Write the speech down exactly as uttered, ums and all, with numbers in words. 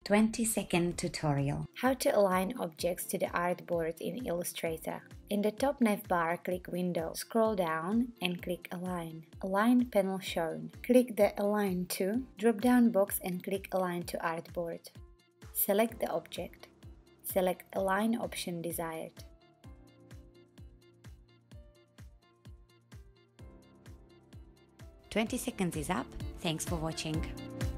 twenty second tutorial. How to align objects to the artboard in Illustrator. In the top navbar, click Window, scroll down and click Align. Align panel shown. Click the Align to drop-down box and click Align to Artboard. Select the object. Select Align option desired. twenty seconds is up. Thanks for watching.